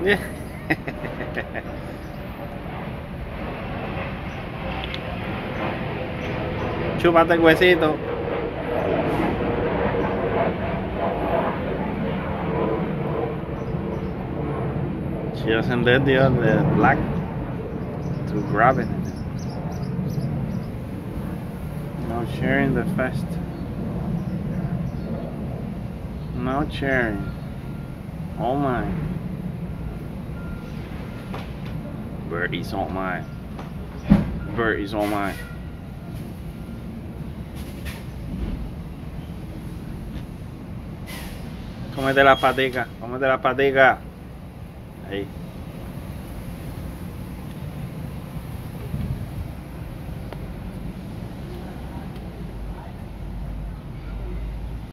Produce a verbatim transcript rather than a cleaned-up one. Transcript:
Chúpate el huesito. She doesn't let the other black to grab it. No sharing the fest. No sharing. All mine. Bird is all mine. Bird is all mine. Cómete la patica, cómete la patica. Ahí.